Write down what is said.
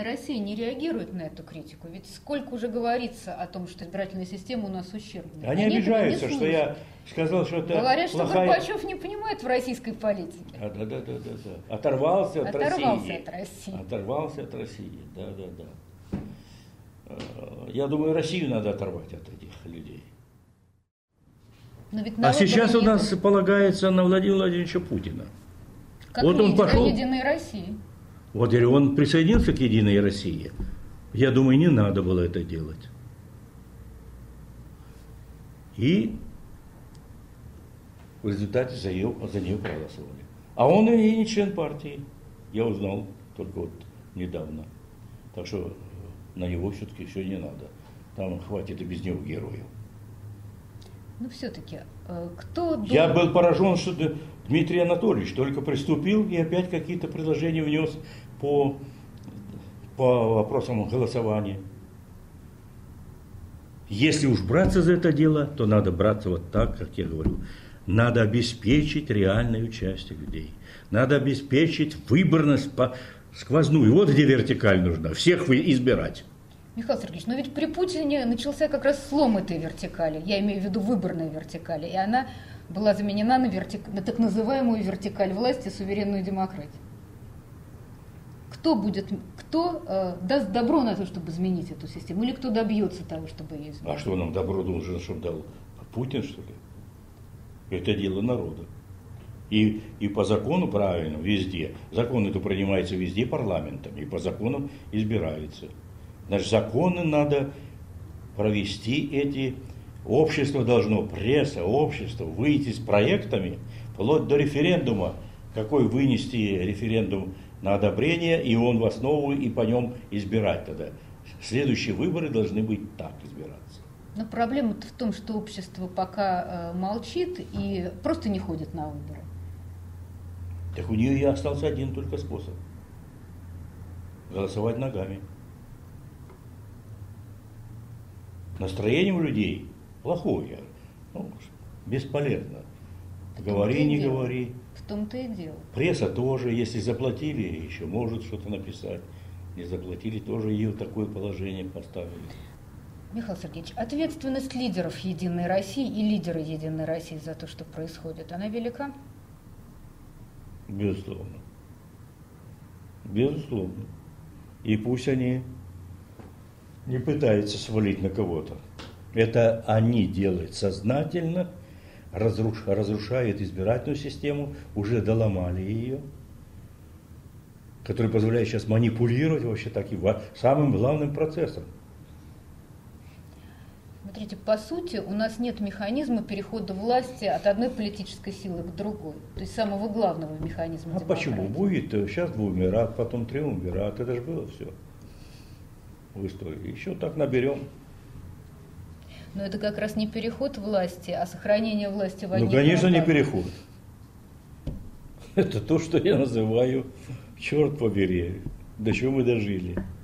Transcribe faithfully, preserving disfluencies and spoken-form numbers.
«Единая Россия» не реагирует на эту критику? Ведь сколько уже говорится о том, что избирательная система у нас ущербная. Они, Они обижаются, что я сказал, что это Говорят, плохая... что Горбачев не понимает в российской политике. А, да, да, да, да, да. Оторвался от Оторвался России. от России. Оторвался от России, да, да, да. Я думаю, Россию надо оторвать от этих людей. Но ведь а сейчас у нет... нас полагается на Владимира Владимировича Путина. Как вот он пошел... Единой России. Вот и он присоединился к Единой России. Я думаю, не надо было это делать. И в результате за нее, за нее проголосовали. А он и не член партии. Я узнал только вот недавно. Так что на него все-таки все не надо. Там хватит и без него героев. Ну все-таки, кто... Я был поражен, что Дмитрий Анатольевич только приступил и опять какие-то предложения внес по, по вопросам голосования. Если уж браться за это дело, то надо браться вот так, как я говорю. Надо обеспечить реальное участие людей. Надо обеспечить выборность по сквозную. Вот где вертикаль нужна. Всех избирать. Михаил Сергеевич, но ведь при Путине начался как раз слом этой вертикали. Я имею в виду выборной вертикали. И она была заменена на, вертик... на так называемую вертикаль власти, суверенную демократию. Кто будет, кто э, даст добро на то, чтобы изменить эту систему? Или кто добьется того, чтобы ее изменить? А что нам добро должен, чтобы дал Путин, что ли? Это дело народа. И, и по закону правильно, везде. Закон это принимается везде парламентом, и по закону избирается. Значит, законы надо провести эти, общество должно, пресса, общество, выйти с проектами, вплоть до референдума, какой вынести референдум на одобрение, и он в основу, и по нем избирать тогда. Следующие выборы должны быть так избираться. Но проблема-то в том, что общество пока э, молчит и просто не ходит на выборы. Так у нее и остался один только способ. Голосовать ногами. Настроение у людей плохое, ну, бесполезно. Говори, не говори. В том-то и дело. Пресса тоже, если заплатили, еще может что-то написать. Не заплатили, тоже ее в такое положение поставили. Михаил Сергеевич, ответственность лидеров Единой России и лидера Единой России за то, что происходит, она велика? Безусловно. Безусловно. И пусть они не пытаются свалить на кого-то. Это они делают сознательно, разруш, разрушают избирательную систему, уже доломали ее, которая позволяет сейчас манипулировать вообще таким самым главным процессом. Смотрите, по сути, у нас нет механизма перехода власти от одной политической силы к другой. То есть самого главного механизма А демократии. почему? Будет сейчас двумират, потом триумвират. Это же было все в истории. Еще так наберем. Но это как раз не переход власти, а сохранение власти в одних Ну, конечно, руках. не переход. Это то, что я называю, черт побери, до чего мы дожили.